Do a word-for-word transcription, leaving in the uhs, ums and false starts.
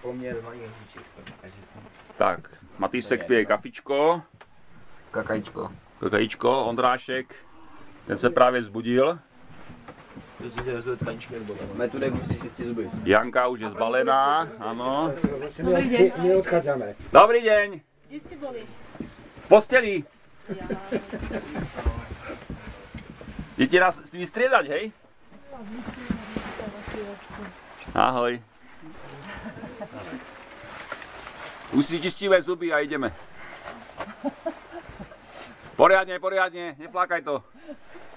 poměr malý hříček. Tak, Matýsek pije kafičko. Kakajíčko. Kakajíčko, Ondrášek, ten se právě vzbudil. Metodek musí čistit zuby. Janka už je zbalená, ano. Dobrý den. My odchádzame. Dobrý deň. Kde ste boli? V posteli. Ja. Idete nás vystriedať, hej? Ahoj. Už si čistíme zuby a ideme. Poriadne, poriadne, neplákaj to.